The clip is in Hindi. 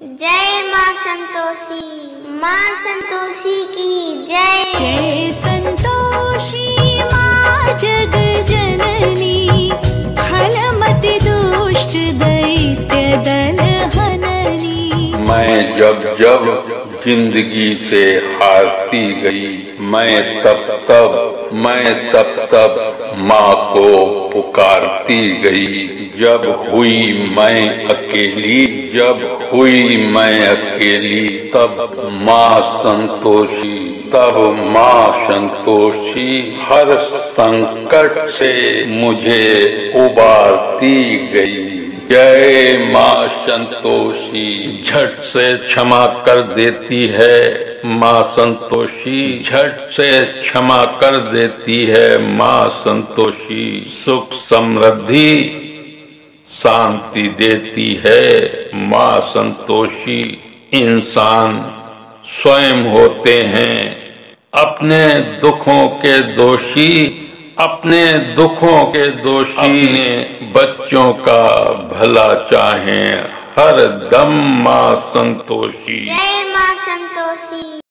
जय माँ संतोषी, माँ संतोषी की जय। जय संतोषी माँ जग जननी, खलमति दुष्ट दैत्य दल हननी। मैं जब जब जिंदगी से हारती गई, मैं तब तब माँ को पुकारती गई। जब हुई मैं अकेली, तब माँ संतोषी हर संकट से मुझे उबारती गई। जय माँ संतोषी, झट से क्षमा कर देती है माँ संतोषी, झट से क्षमा कर देती है माँ संतोषी। सुख समृद्धि शांति देती है माँ संतोषी। इंसान स्वयं होते हैं अपने दुखों के दोषी, अपने बच्चों का भला चाहें हर दम माँ संतोषी। जय माँ संतोषी।